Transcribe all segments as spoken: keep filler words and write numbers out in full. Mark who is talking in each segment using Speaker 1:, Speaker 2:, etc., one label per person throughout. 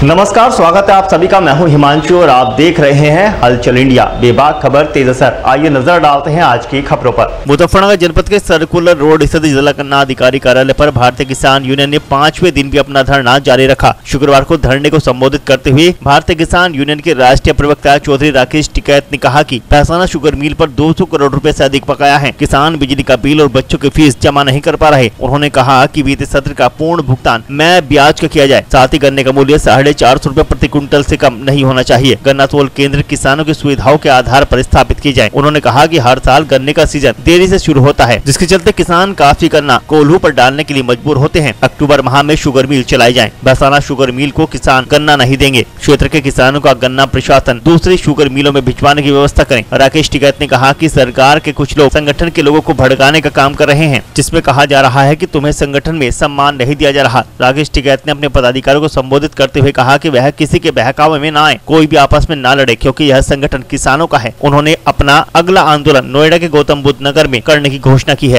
Speaker 1: नमस्कार, स्वागत है आप सभी का। मैं हूं हिमांशु और आप देख रहे हैं हलचल इंडिया। बेबाक खबर तेज असर। आइए नजर डालते हैं आज की खबरों पर। मुजफ्फरनगर जनपद के सर्कुलर रोड स्थित जिला गन्ना अधिकारी कार्यालय पर भारतीय किसान यूनियन ने पांचवें दिन भी अपना धरना जारी रखा। शुक्रवार को धरने को संबोधित करते हुए भारतीय किसान यूनियन के राष्ट्रीय प्रवक्ता चौधरी राकेश टिकैत ने कहा कि भैसाना शुगर मिल पर दो सौ करोड़ रुपए से अधिक बकाया है। किसान बिजली का बिल और बच्चों की फीस जमा नहीं कर पा रहे। उन्होंने कहा कि बीते सत्र का पूर्ण भुगतान मैं ब्याज का किया जाए। साथ ही गन्ने का मूल्य साढ़े चार सौ रूपए प्रति क्विंटल से कम नहीं होना चाहिए। गन्ना तोल केंद्र किसानों की सुविधाओं के आधार पर स्थापित की जाए। उन्होंने कहा कि हर साल गन्ने का सीजन देरी से शुरू होता है, जिसके चलते किसान काफी गन्ना कोल्हू पर डालने के लिए मजबूर होते हैं। अक्टूबर माह में शुगर मिल चलाई जाए। भैसाना शुगर मिल को किसान गन्ना नहीं देंगे। क्षेत्र के किसानों का गन्ना प्रशासन दूसरी शुगर मिलों में भिजवाने की व्यवस्था करें। राकेश टिकैत ने कहा कि सरकार के कुछ लोग संगठन के लोगों को भड़काने का काम कर रहे हैं, जिसमें कहा जा रहा है कि तुम्हें संगठन में सम्मान नहीं दिया जा रहा। राकेश टिकैत ने अपने पदाधिकारियों को संबोधित करते हुए कहा कि वह किसी के बहकावे में न आए, कोई भी आपस में न लड़े, क्योंकि यह संगठन किसानों का है। उन्होंने अपना अगला आंदोलन नोएडा के गौतम बुद्ध नगर में करने की घोषणा की है।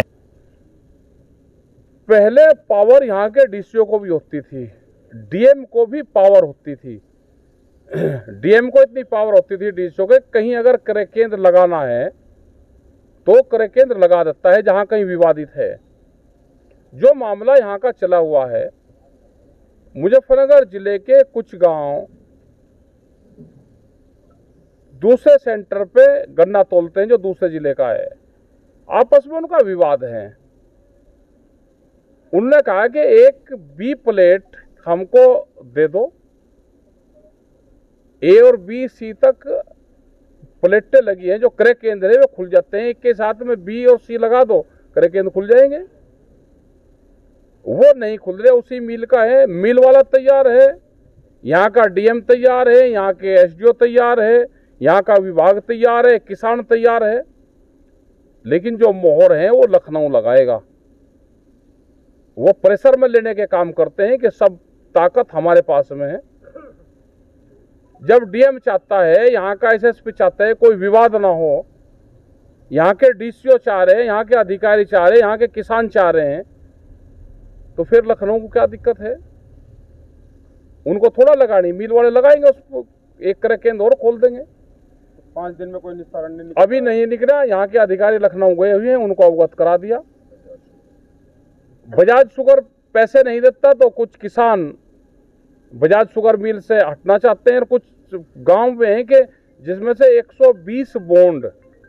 Speaker 2: पहले पावर यहाँ के डीसीओ को भी होती थी, डीएम को भी पावर होती थी। डीएम को इतनी पावर होती थी डीसीओ के, कहीं अगर क्रय केंद्र लगाना है तो क्रय केंद्र लगा देता है जहां कहीं विवादित है। जो मामला यहाँ का चला हुआ है, मुजफ्फरनगर जिले के कुछ गांव दूसरे सेंटर पे गन्ना तोलते हैं जो दूसरे जिले का है, आपस में उनका विवाद है। उनने कहा कि एक बी प्लेट हमको दे दो, ए और बी सी तक प्लेटें लगी हैं, जो क्रय केंद्र है वो खुल जाते हैं। एक के साथ में बी और सी लगा दो, क्रय केंद्र खुल जाएंगे। वो नहीं खुल रहे, उसी मिल का है। मिल वाला तैयार है, यहाँ का डीएम तैयार है, यहाँ के एसडीओ तैयार है, यहाँ का विभाग तैयार है, किसान तैयार है, लेकिन जो मोहर है वो लखनऊ लगाएगा। वो प्रेशर में लेने के काम करते हैं कि सब ताकत हमारे पास में है। जब डीएम चाहता है, यहाँ का एसएसपी चाहता है कोई विवाद ना हो, यहाँ के डीसीओ चाह रहे हैं, यहाँ के अधिकारी चाह रहे हैं, यहाँ के किसान चाह रहे हैं, तो फिर लखनऊ को क्या दिक्कत है? उनको थोड़ा लगानी, मिल वाले लगाएंगे, उसको एक क्रय केंद्र और खोल देंगे।
Speaker 3: पांच दिन में कोई निस्तारण नहीं निकला।
Speaker 2: अभी नहीं निकला। यहाँ के अधिकारी लखनऊ गए हुए हैं, उनको अवगत करा दिया। बजाज शुगर पैसे नहीं देता तो कुछ किसान बजाज शुगर मिल से हटना चाहते हैं। और कुछ गांव में है कि जिसमें से एक सौ बीस बॉन्ड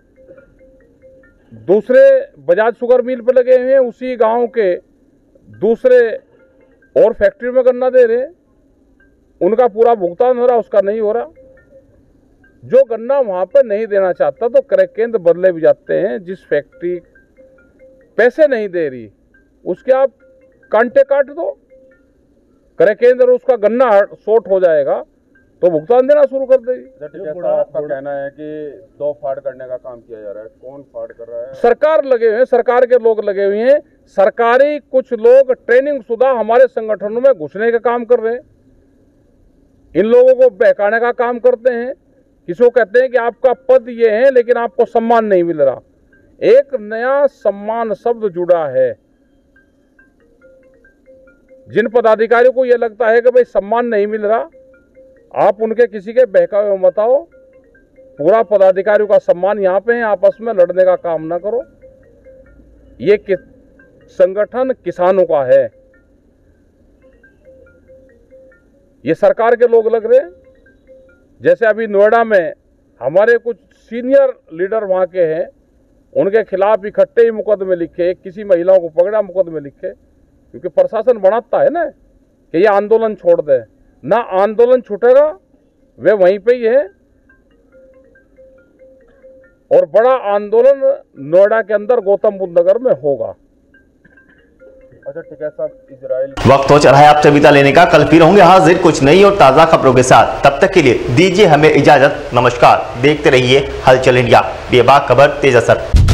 Speaker 2: दूसरे बजाज शुगर मिल पे लगे हुए हैं, उसी गांव के दूसरे और फैक्ट्री में गन्ना दे रहे हैं। उनका पूरा भुगतान हो रहा, उसका नहीं हो रहा। जो गन्ना वहां पर नहीं देना चाहता तो क्रय केंद्र बदले भी जाते हैं। जिस फैक्ट्री पैसे नहीं दे रही उसके आप कांटे काट दो, क्रय केंद्र उसका गन्ना शॉर्ट हो जाएगा तो भुगतान देना शुरू कर देगी।
Speaker 3: आपका कहना है कि दो फाड़ करने का काम किया जा रहा है, कौन फाड़ कर रहा है?
Speaker 2: सरकार लगे हुए हैं, सरकार के लोग लगे हुए हैं। सरकारी कुछ लोग ट्रेनिंग शुदा हमारे संगठनों में घुसने का काम कर रहे हैं, इन लोगों को बहकाने का काम करते हैं। किसी को कहते हैं कि आपका पद ये है लेकिन आपको सम्मान नहीं मिल रहा। एक नया सम्मान शब्द जुड़ा है। जिन पदाधिकारियों को यह लगता है कि भाई सम्मान नहीं मिल रहा, आप उनके किसी के बहकावे में मत आओ। पूरा पदाधिकारियों का सम्मान यहाँ पे है, आपस में लड़ने का काम ना करो। ये कि, संगठन किसानों का है। ये सरकार के लोग लग रहे हैं। जैसे अभी नोएडा में हमारे कुछ सीनियर लीडर वहाँ के हैं, उनके खिलाफ इकट्ठे ही मुकदमे लिखे, किसी महिलाओं को पकड़ा मुकदमे लिखे, क्योंकि प्रशासन बनाता है ना कि ये आंदोलन छोड़ दे। ना आंदोलन छूटेगा, वे वहीं पे ही है। और बड़ा आंदोलन नोएडा के अंदर गौतम बुद्ध नगर में होगा।
Speaker 3: अच्छा ठीक है साहब, इजराइल
Speaker 1: वक्त हो चला है आपसे विदा लेने का। कल फिर होंगे हाजिर कुछ नई और ताजा खबरों के साथ। तब तक के लिए दीजिए हमें इजाजत। नमस्कार। देखते रहिए हलचल इंडिया। बेबाक खबर तेज असर।